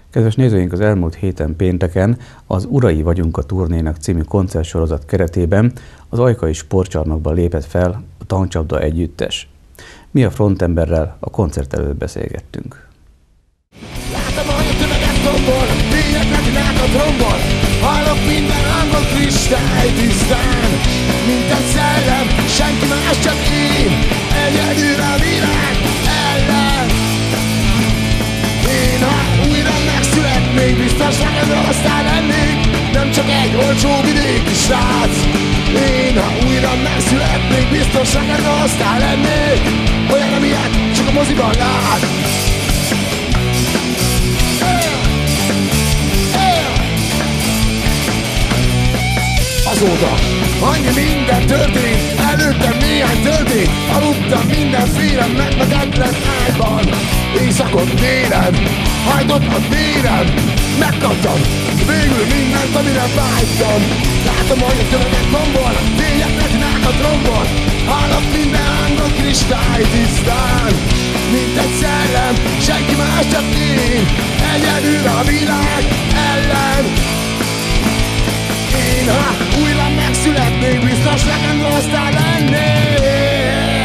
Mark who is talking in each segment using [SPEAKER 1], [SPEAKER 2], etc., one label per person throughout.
[SPEAKER 1] Kedves nézőink, az elmúlt héten pénteken az Urai vagyunk a turnénak című koncertsorozat keretében az Ajkai Sportcsarnokban lépett fel a Tankcsapda együttes. Mi a frontemberrel a koncert előtt beszélgettünk.
[SPEAKER 2] Látom, hogy a tömeget tombol, tények retinák a trombon, hallok minden hangot kristálytisztán, mint egy szellem, senki más csak én, egyedül a világ ellen. Én ha újra megszületnék, biztos neked aztán lennék, nem csak egy olcsó vidéki srác. Én ha újra megszületnék, biztos neked aztán lennék, olyan amilyet csak a moziban lát. Azóta annyi minden történt, előttem néhány történt, aludtam mindenféle megmegetlen ágyban. Éjszakon télen, hajtott a téren, megkaptam végül mindent, amire vágytam. Látom, hogy a tömeget tombol, tények retinák a trombon, hallok minden hangot kristálytisztán, mint egy szellem, senki más csak én, egyedül a világ ellen. Én ha újra megszületnék, biztos nekem aztán lennék.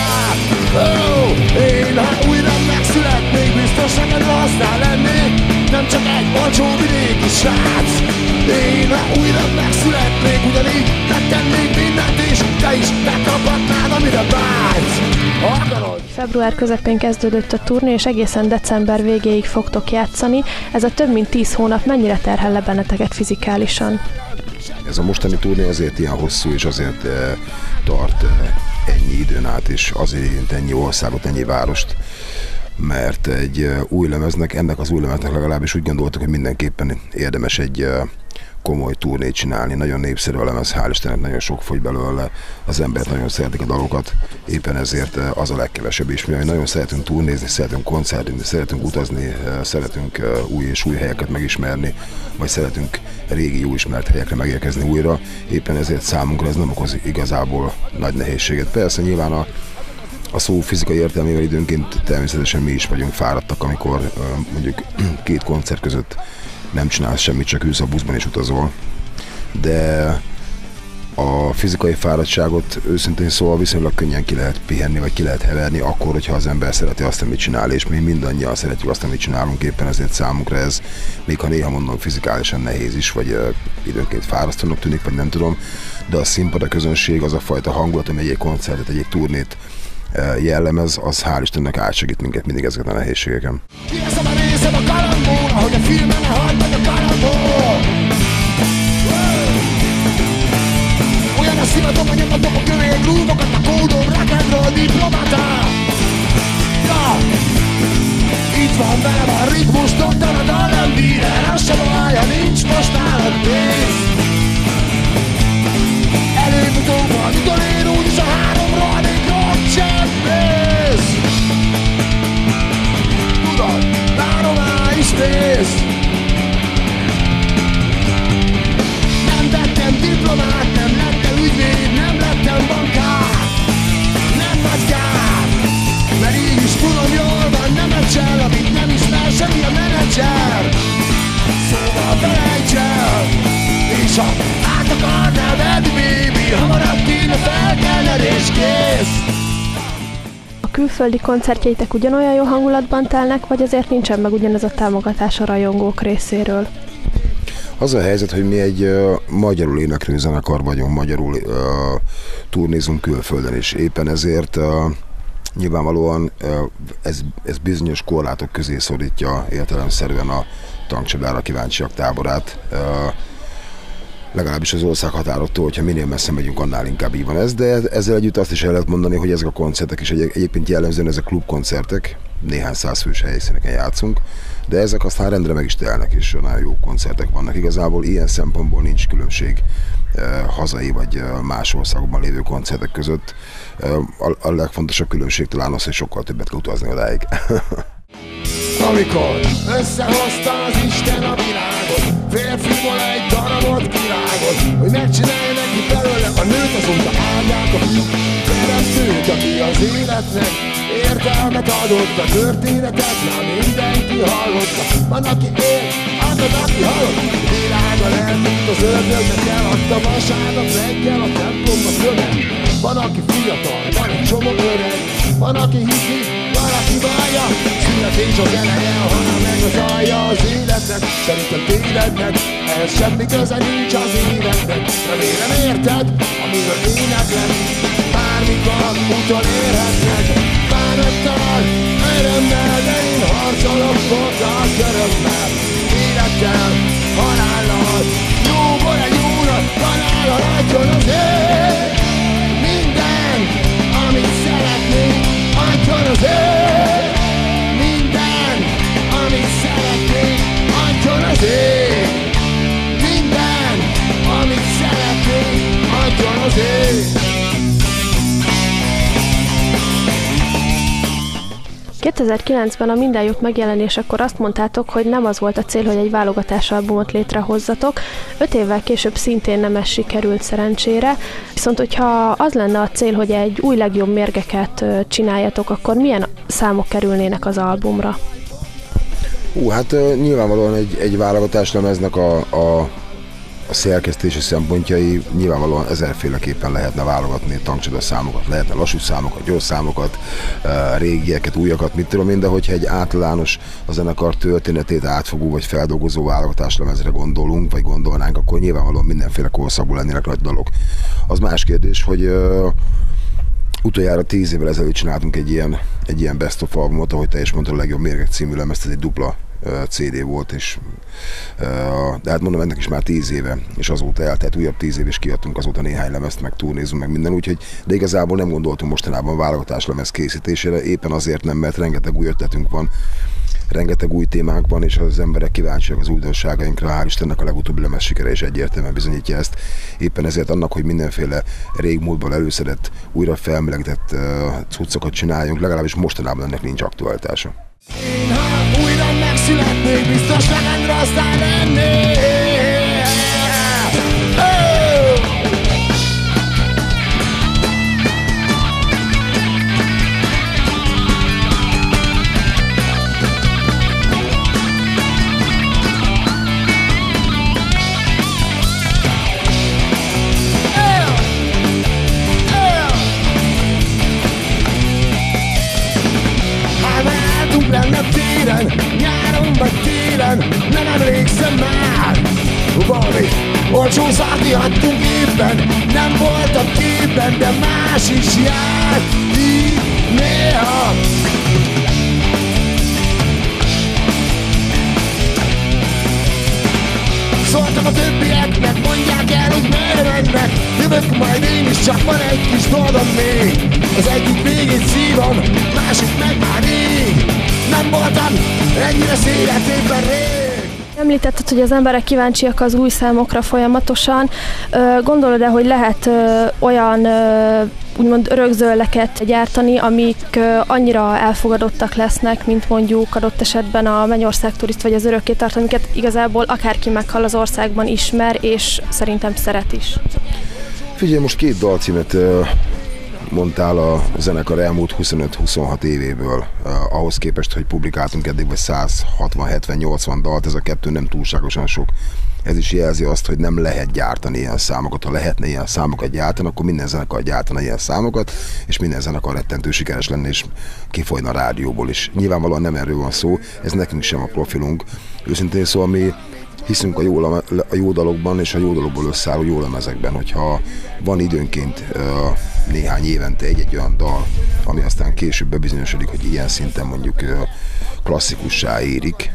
[SPEAKER 2] Én ha újra megszületnék, biztos nekem aztán lennék, nem csak egy olcsó vidéki srác. Én ha újra megszületnék, ugyanígy megtennék mindent, és te is megkaphatnád, amire vágysz. Akarod?
[SPEAKER 3] Február közepén kezdődött a turné, és egészen december végéig fogtok játszani. Ez a több mint 10 hónap mennyire terhel le benneteket fizikálisan?
[SPEAKER 4] Ez a mostani turné azért ilyen hosszú, és azért tart ennyi időn át, és azért érint ennyi országot, ennyi várost, mert egy új lemeznek, ennek az új lemeznek legalábbis úgy gondoltuk, hogy mindenképpen érdemes egy komoly turnét csinálni. Nagyon népszerű a lemez, hál' Istennek nagyon sok fogy belőle, az emberek nagyon szeretik a dalokat, éppen ezért az a legkevesebb is. Mi nagyon szeretünk turnézni, szeretünk koncertni, szeretünk utazni, szeretünk új és új helyeket megismerni, vagy szeretünk régi jó ismert helyekre megérkezni újra, éppen ezért számunkra ez nem okoz igazából nagy nehézséget. Persze nyilván a szó fizikai értelmével időnként természetesen mi is vagyunk fáradtak, amikor mondjuk 2 koncert között nem csinálsz semmit, csak ülsz a buszban és utazol. De a fizikai fáradtságot őszintén szóval viszonylag könnyen ki lehet pihenni, vagy ki lehet heverni akkor, hogyha az ember szereti azt, amit csinál, és mi mindannyian szeretjük azt, amit csinálunk, éppen ezért számunkra ez, még ha néha mondom fizikálisan nehéz is, vagy időnként fárasztónak tűnik, vagy nem tudom, de a színpad, a közönség, az a fajta hangulat, ami egy koncertet, egy turnét jellemez, az hál' Istennek átsegít minket mindig ezeket a nehézségeken.
[SPEAKER 2] Kiveszem a részem a kalandból, ahogy a filmen halt meg a kalandból. Olyan a szivatom, hogy nyomatom a kövér grúvokat, a kódom, rock'n'roll diplomata. Ja! Itt van velem a ritmus, doktor a dallamdírer, az sem baj, ha nincs most nálad pénz. Előbb-utóbb utolér úgyis a 3 rohadékot sem néz. Tudod, bárhová is néz. Nem vettem diplomát, nem lettem ügyvéd, nem lettem bankár. Nem nagy kár, mert így is tudom jól van, nem mencsel, amit nem ismer semmi a menedzser. Szóval felejts el, és ha át akarnál venni, baby, hamarabb kéne felkelned és kész.
[SPEAKER 3] A külföldi koncertjeitek ugyanolyan jó hangulatban telnek, vagy azért nincsen meg ugyanez a támogatás a rajongók részéről?
[SPEAKER 4] Az a helyzet, hogy mi egy magyarul éneklő zenekar vagyunk, magyarul turnézunk külföldön, és éppen ezért nyilvánvalóan ez bizonyos korlátok közé szorítja értelemszerűen a Tankcsapdára kíváncsiak táborát. Legalábbis az ország határottól, hogyha minél messze megyünk, annál inkább így van ez, de ezzel együtt azt is el lehet mondani, hogy ezek a koncertek is egyébként jellemzően ezek klubkoncertek, néhány száz fős helyszíneken játszunk, de ezek aztán rendre meg is telnek, és nagyon jó koncertek vannak. Igazából ilyen szempontból nincs különbség hazai vagy más országokban lévő koncertek között. A legfontosabb különbség talán az, hogy sokkal többet kell utazni odáig.
[SPEAKER 2] Amikor összehozta az Isten a világot, férfiból egy darabot kirágot, hogy megcsinálja neki belőle a nőt, azonta áldják a fiú. Teremtőt, aki az életnek értelmet adott a történetet, már mindenki hallotta. Van, aki él, akad, aki halott. Világa eltűnt az ördögnek, eladta vasárnap reggel a templomba követ. Van, aki fiatal, van egy csomó öreg. Van, aki hiszi, van, aki vallja. Születés az eleje, a halál meg az alja az életnek. Szerintem tévednek, ehhez semmi köze nincs az életnek. Remélem érted, amiről éneklek. Bármikor utolérhetnek. Bánattal, örömmel, de én harcolok forgat örömmel. Élettel, halállal, jóból egy úrat, halállal adjon az ég. Minden, amit szeretnék, adjon az ég. Minden, amit szeretnék, adjon az ég. Minden, amit szeretnék, adjon az ég.
[SPEAKER 3] 2009-ben a Minden jut megjelenésekor azt mondtátok, hogy nem az volt a cél, hogy egy válogatásalbumot létrehozzatok. 5 évvel később szintén nem ez sikerült szerencsére. Viszont hogyha az lenne a cél, hogy egy új legjobb mérgeket csináljatok, akkor milyen számok kerülnének az albumra?
[SPEAKER 4] Hát nyilvánvalóan egy válogatáslemeznek a szerkesztési szempontjai nyilvánvalóan ezerféleképpen lehetne válogatni tankcsoda számokat, lehetne lassú számokat, gyors számokat, régieket, újakat, mit tudom én, de hogyha egy általános a zenekar történetét átfogó vagy feldolgozó válogatáslemezre gondolunk, vagy gondolnánk, akkor nyilvánvalóan mindenféle korszakból lennének nagy dalok. Az más kérdés, hogy utoljára 10 évvel ezelőtt csináltunk egy ilyen best of albumot, ahogy te is mondtad, a Legjobb Mérgek című lemez, ez egy dupla CD volt, és de hát mondom, ennek is már 10 éve, és azóta eltelt újabb 10 év, és kiadtunk azóta néhány lemezt, meg turnézunk, meg minden, úgyhogy, de igazából nem gondoltunk mostanában válogatáslemez készítésére, éppen azért nem, mert rengeteg új ötletünk van, rengeteg új témánk van, és az emberek kíváncsiak az újdonságainkra, hál' Istennek a legutóbbi lemez sikere is egyértelműen bizonyítja ezt. Éppen ezért annak, hogy mindenféle régmúltból előszedett, újra felmelegített cuccokat csináljunk, legalábbis mostanában ennek nincs aktualitása.
[SPEAKER 2] Én ha újra megszületnék, biztos legendre aztán lennék. Nyáron vagy télen, nem emlékszem már. Valami olcsó szárni adtunk éppen, nem voltam képben, de más is jár így néha. Szóltam a többieknek, mondják el, hogy merre mennek. Jövök majd én is, csak van egy kis dolgom még. Az egyik végét szívom, másik meg már rég. Nem voltam ennyire széletében rég.
[SPEAKER 3] Említetted, hogy az emberek kíváncsiak az új számokra folyamatosan. Gondolod-e, hogy lehet olyan úgymond örökzöldeket gyártani, amik annyira elfogadottak lesznek, mint mondjuk adott esetben a Mennyország Turist vagy az Örökké Tart, amiket igazából akárki meghall az országban ismer, és szerintem szeret is?
[SPEAKER 4] Figyelj, most 2 dalcímet mondtál a zenekar elmúlt 25-26 évéből, ahhoz képest, hogy publikáltunk eddig vagy 160-70-80 dalt, ez a 2 nem túlságosan sok. Ez is jelzi azt, hogy nem lehet gyártani ilyen számokat. Ha lehetne ilyen számokat gyártani, akkor minden zenekar gyártana ilyen számokat, és minden zenekar rettentő sikeres lenne, és kifolyna a rádióból is. Nyilvánvalóan nem erről van szó, ez nekünk sem a profilunk. Őszintén szóval mi hiszünk a jó dalokban, és a jó dalokból összeálló jó lemezekben, hogyha van időnként néhány évente egy olyan dal, ami aztán később bebizonyosodik, hogy ilyen szinten mondjuk klasszikussá érik,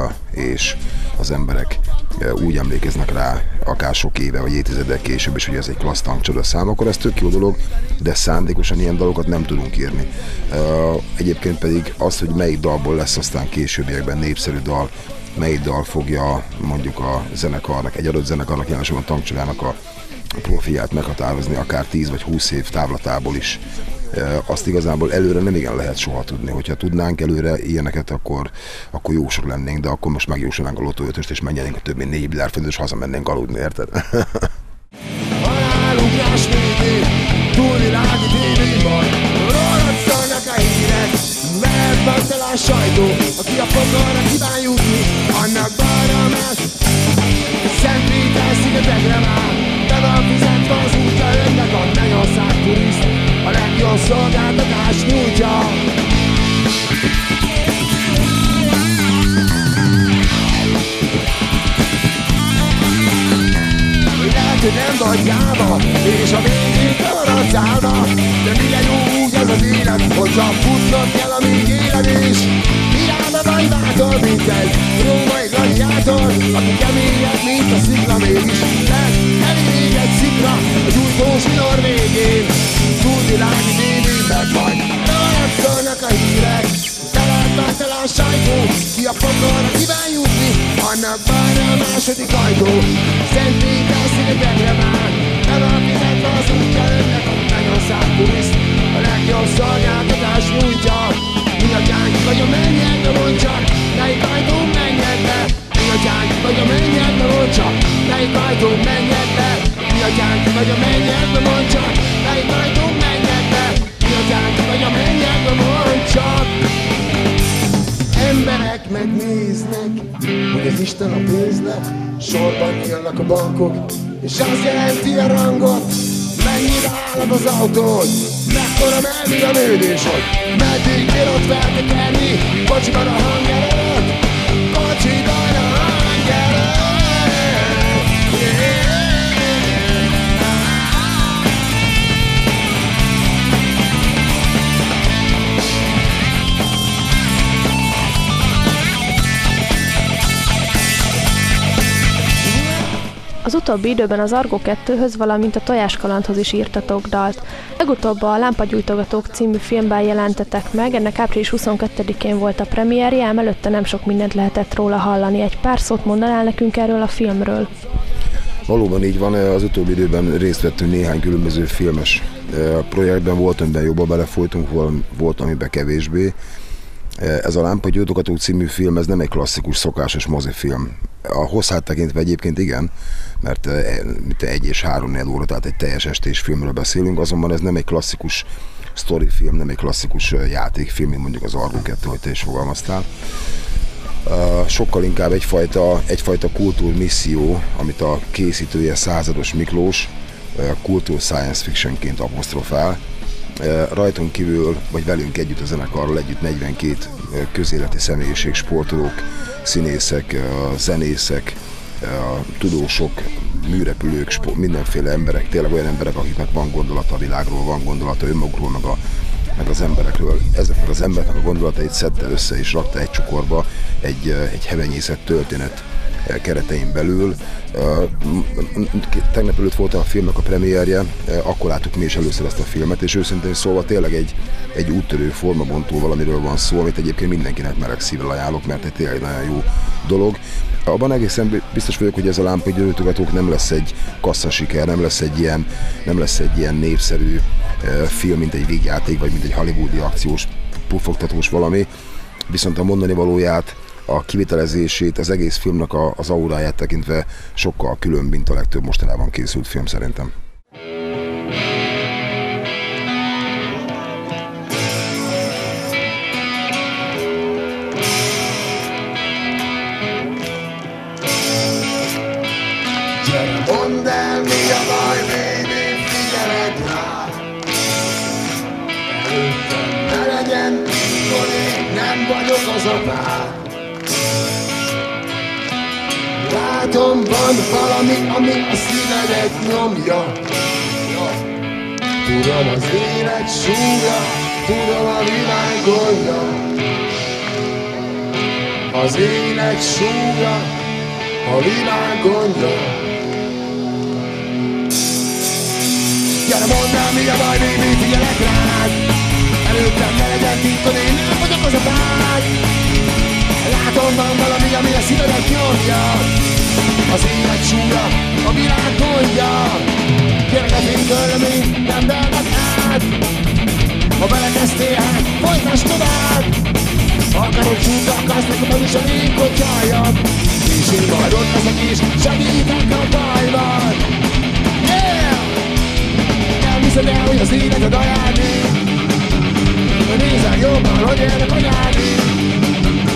[SPEAKER 4] és az emberek úgy emlékeznek rá akár sok éve vagy évtizedek később is, hogy ez egy klassz tankcsoda szám, akkor ez tök jó dolog, de szándékosan ilyen dalokat nem tudunk írni. Egyébként pedig az, hogy melyik dalból lesz aztán későbbiekben népszerű dal, melyik dal fogja mondjuk a zenekarnak, egy adott zenekarnak, jelenleg a tankcsodának a profilját meghatározni, akár 10 vagy 20 év távlatából is. Azt igazából előre nem igen lehet soha tudni. Hogyha tudnánk előre ilyeneket, akkor jó sok lennénk, de akkor most megjósolnánk a Lotto 5-öst, és menjenénk a több mint 4 milliárd forintot, és hazamennénk aludni, érted?
[SPEAKER 2] Halálugrás végén, túlvilági tévében, rólad szólnak a hírek. ajtó, aki a pokolra kíván jutni, annak balra más. Szent Péter szigetekre vár, be van fizetve az útja önnek a Mennyország turiszt, a legjobb szolgáltatást nyújtja. Lehet, hogy nem vagy gyáva, és a végén maradsz állva, de milyen jó úgy ez az élet, hogyha futnod kell, amíg éled is. Hiába vagy bátor, mint egy római gladiátor, aki keményebb, mint a szikla, mégis lehet elég egy szikla az újtó zsinór végén. Túlvilági tévében vagy, rólad szólnak a hírek, tele a sajtó, ki a pokolra kíván jutni, annak balra a második ajtó. Szent Péter szigetekre vár, be van fizetve az útja önnek a Mennyország turiszt, a legjobb szolgáltatás nyújtja. Mi atyánk vagy a mennyekbe, mondd csak, melyik ajtón menjed be. Mi atyánk vagy a mennyekbe, mondd csak, melyik ajtón menjed be. Mi atyánk vagy a mennyekbe, mondd csak, melyik ajtón menjed be. Mi atyánk vagy a mennyekbe, mondd csak. Emberek megnéznek, hogy az Isten a pénznek, sorban nyílnak a bankok, és az jelenti a rangot. Mennyire állad az autód, mekkora menni a nődésod, meddig bírod feltekerni, kocsiban a hangerőt, kocsiban a hangerőt.
[SPEAKER 3] Az utóbbi időben az Argo 2-höz, valamint a Tojáskalandhoz is írtatok dalt. Legutóbb a Lámpagyújtogatók című filmben jelentetek meg, ennek április 22-én volt a premierje, ám előtte nem sok mindent lehetett róla hallani. Egy pár szót mondanál nekünk erről a filmről?
[SPEAKER 4] Valóban így van, az utóbbi időben részt vettünk néhány különböző filmes projektben, volt, amiben jobban belefolytunk, volt, amiben kevésbé. Ez a Lámpagyújtogatók című film, ez nem egy klasszikus, szokásos mozifilm. A hosszát tekintve egyébként igen, mert 1 és 3-4 óra, tehát egy teljes estés filmről beszélünk, azonban ez nem egy klasszikus sztorifilm, nem egy klasszikus játékfilm, mint mondjuk az Argo 2, hogy te is fogalmaztál. Sokkal inkább egyfajta kultúrmisszió, amit a készítője, Százados Miklós kultúr science fictionként apostrofál. Rajtunk kívül, vagy velünk együtt a zenekarral együtt 42 közéleti személyiség, sportolók, színészek, zenészek, tudósok, műrepülők, mindenféle emberek, tényleg olyan emberek, akiknek van gondolata a világról, van gondolata önmagukról, meg az emberekről. Ezeknek az embereknek a gondolatait szedte össze és rakta egy csukorba egy hevenyészet történet keretein belül. Tegnap előtt volt a filmnek a premierje, akkor láttuk mi is először ezt a filmet, és őszintén szólva tényleg egy úttörő, formabontó valamiről van szó, amit egyébként mindenkinek meleg szívvel ajánlok, mert egy tényleg nagyon jó dolog. Abban egészen biztos vagyok, hogy ez a Lámpagyújtogatók nem lesz egy kasszasiker, nem lesz egy ilyen népszerű film, mint egy vígjáték, vagy mint egy hollywoodi akciós, pufogtatós valami, viszont a mondani valóját, a kivitelezését, az egész filmnek az auráját tekintve sokkal külön, mint a legtöbb mostanában készült film szerintem.
[SPEAKER 2] Gyere, mondd el, mi a baj, baby, figyelek rá. Előttem ne legyen, hogy én nem vagyok az apád. Látom, van valami, ami a szívedet nyomja. Tudom az élet súlya, tudom a világ gondja. Az élet súlya, a világ gondja. Gyere, mondd el, mi a baj, baby, figyelek rád. Előttem ne legyen titkod, én nem vagyok az apád. Látom, van valami, ami a szívedet nyomja. Az élet súlya, a világ gondja. Gyere, ne félj tőlem, én nem verlek át. Ha belekezdtél, hát folytasd tovább. Ha akarod csúdra, akarsz nekem, az is elég, hogy csaljak. És én majd ott leszek is, segítek a bajban. Yeah! Nem hiszed el, hogy az életed ajándék. Nézzel jobban, hogy élnek anyádik.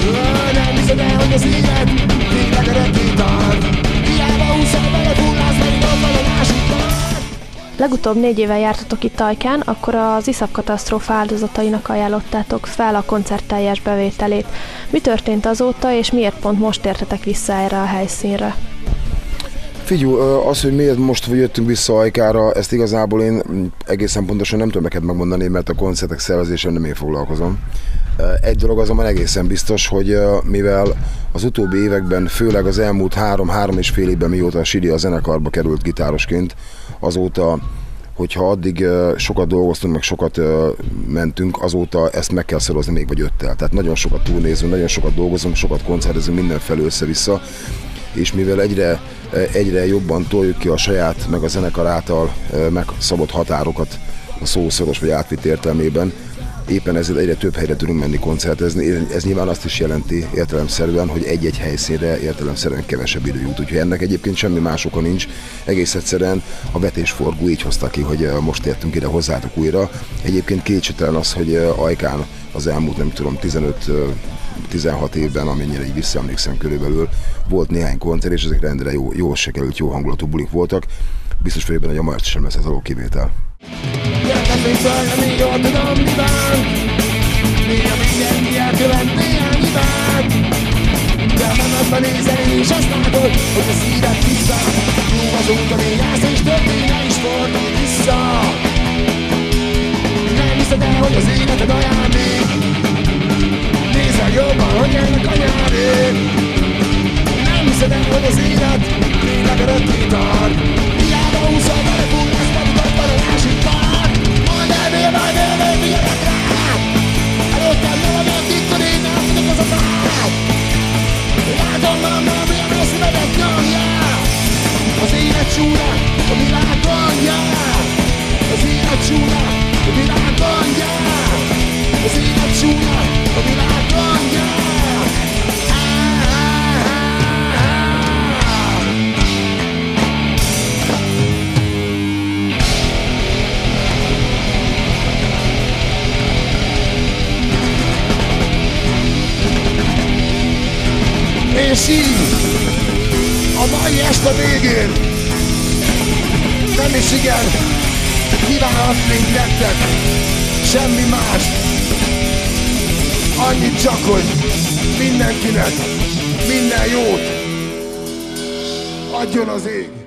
[SPEAKER 2] Nem hiszed el, hogy az élet tényleg örökké tart. Hiába úszol vele, fullász, pedig ott van a másik part.
[SPEAKER 3] Legutóbb 4 éve jártatok itt Ajkán, akkor az iszap katasztrófa áldozatainak ajánlottátok fel a koncert teljes bevételét. Mi történt azóta, és miért pont most tértetek vissza erre a helyszínre?
[SPEAKER 4] Figyú, az, hogy miért most jöttünk vissza Ajkára, ezt igazából én egészen pontosan nem tudom neked megmondani, mert a koncertek szervezésen nem én foglalkozom. Egy dolog azonban egészen biztos, hogy mivel az utóbbi években, főleg az elmúlt 3 és fél évben, mióta a Sidi a zenekarba került gitárosként, azóta, hogyha addig sokat dolgoztunk, meg sokat mentünk, azóta ezt meg kell szorozni még vagy 5-tel. Tehát nagyon sokat turnézünk, nagyon sokat dolgozunk, sokat koncertezünk mindenfelől össze-vissza, és mivel egyre jobban toljuk ki a saját, meg a zenekar által megszabott határokat a szószoros vagy átvitt értelmében, éppen ezért egyre több helyre tudunk menni koncertezni. Ez nyilván azt is jelenti értelemszerűen, hogy egy-egy helyszínre értelemszerűen kevesebb idő jut. Úgyhogy ennek egyébként semmi más oka nincs. Egész egyszerűen a vetésforgó így hozta ki, hogy most értünk ide hozzátok újra. Egyébként kétségtelen az, hogy Ajkán az elmúlt, nem tudom, 15-16 évben, amennyire így visszaemlékszem körülbelül, volt néhány koncert, és ezek rendre jó sikerült, jó hangulatú bulik voltak. Biztos vagyok benne, hogy a Marci sem lesz ez alól kivétel.
[SPEAKER 2] Gyertekből nem így jól tudom, mi van. Néha mindenki elkövet néhány hibát. De magadba nézel és azt látod, hogy a szíved vissza. Jó azóta néhász és történne is fordul vissza. Nem hiszed el, hogy az életed ajándék. Nézel jobban, hogy ennek a nyelvét. Nem hiszed el, hogy az élet tényleg örökké tart. Hiába úszol vele, fullász, pedig ott van a másik part. Mondd el, miért figyelek rád. Előttem nem adott titkod, én nem tudok az a fát. Látom magam, milyen a szívedet nyomja. Az élet csúnya, a világ gondja. Az élet csúnya, a világ gondja. Az élet csúnya, a világ gondja. És így, a mai este végén nem is igen kívánhatnénk nektek semmi más. Annyit csak, hogy mindenkinek minden jót adjon az ég.